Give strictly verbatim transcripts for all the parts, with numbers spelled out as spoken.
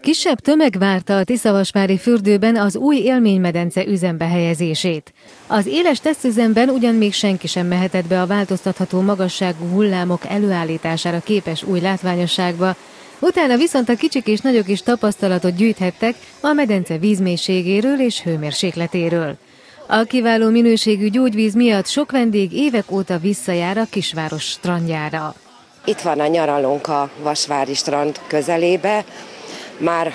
Kisebb tömeg várta a Tiszavasvári fürdőben az új élménymedence üzembe helyezését. Az éles tesztüzemben ugyan még senki sem mehetett be a változtatható magasságú hullámok előállítására képes új látványosságba, utána viszont a kicsik és nagyok is tapasztalatot gyűjthettek a medence vízmélységéről és hőmérsékletéről. A kiváló minőségű gyógyvíz miatt sok vendég évek óta visszajár a kisváros strandjára. Itt van a nyaralónk a Vasvári strand közelébe. Már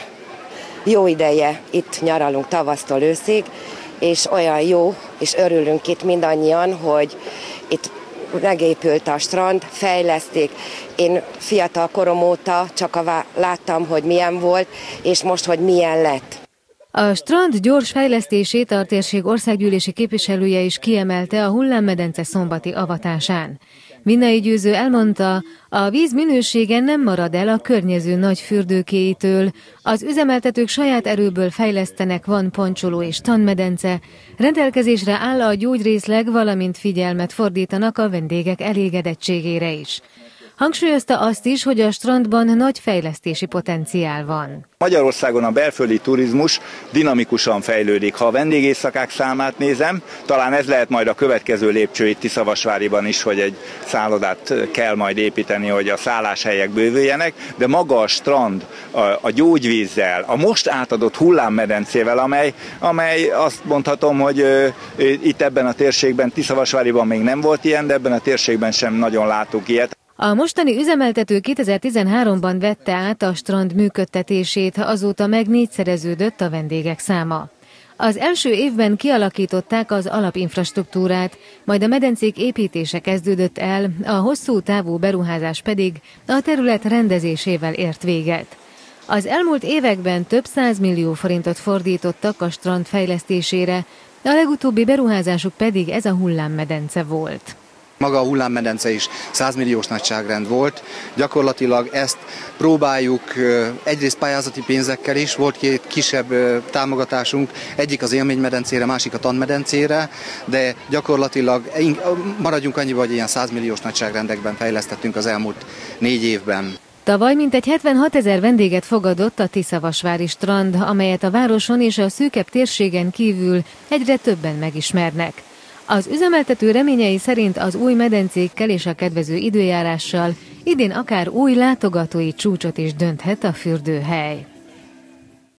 jó ideje itt nyaralunk tavasztól őszig, és olyan jó, és örülünk itt mindannyian, hogy itt megépült a strand, fejleszték. Én fiatal korom óta csak a, láttam, hogy milyen volt, és most, hogy milyen lett. A strand gyors fejlesztését a térség országgyűlési képviselője is kiemelte a hullámmedence szombati avatásán. Vinnai Győző elmondta, a víz minősége nem marad el a környező nagy fürdőkéitől, az üzemeltetők saját erőből fejlesztenek, van poncsoló és tanmedence, rendelkezésre áll a gyógyrészleg, valamint figyelmet fordítanak a vendégek elégedettségére is. Hangsúlyozta azt is, hogy a strandban nagy fejlesztési potenciál van. Magyarországon a belföldi turizmus dinamikusan fejlődik. Ha a vendégészakák számát nézem, talán ez lehet majd a következő lépcső itt Tiszavasváriban is, hogy egy szállodát kell majd építeni, hogy a szálláshelyek bővüljenek, de maga a strand, a, a gyógyvízzel, a most átadott hullámmedencével, amely, amely azt mondhatom, hogy ö, itt ebben a térségben, Tiszavasváriban még nem volt ilyen, de ebben a térségben sem nagyon látunk ilyet. A mostani üzemeltető kétezer-tizenháromban vette át a strand működtetését, azóta meg négyszereződött a vendégek száma. Az első évben kialakították az alapinfrastruktúrát, majd a medencék építése kezdődött el, a hosszú távú beruházás pedig a terület rendezésével ért véget. Az elmúlt években több százmillió forintot fordítottak a strand fejlesztésére, a legutóbbi beruházásuk pedig ez a hullámmedence volt. Maga a hullámmedence is száz milliós nagyságrend volt. Gyakorlatilag ezt próbáljuk egyrészt pályázati pénzekkel is, volt két kisebb támogatásunk, egyik az élménymedencére, másik a tanmedencére, de gyakorlatilag maradjunk annyiba, hogy ilyen száz milliós nagyságrendekben fejlesztettünk az elmúlt négy évben. Tavaly mintegy hetvenhatezer vendéget fogadott a Tiszavasvári strand, amelyet a városon és a szűkebb térségen kívül egyre többen megismernek. Az üzemeltető reményei szerint az új medencékkel és a kedvező időjárással idén akár új látogatói csúcsot is dönthet a fürdőhely.